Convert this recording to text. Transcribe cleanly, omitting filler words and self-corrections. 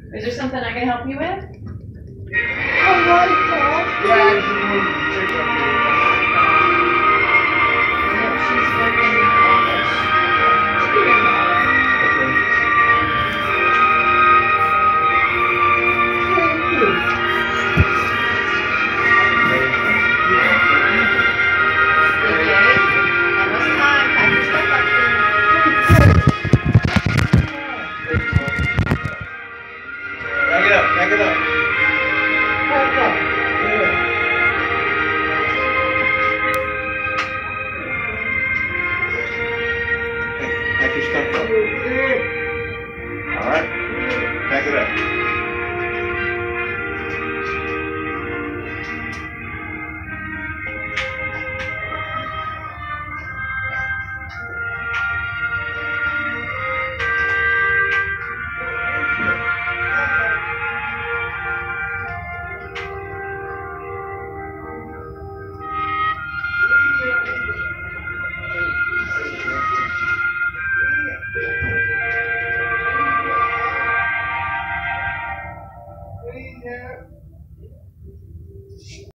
Is there something I can help you with? A light bulb. Yeah, I just moved the church up here.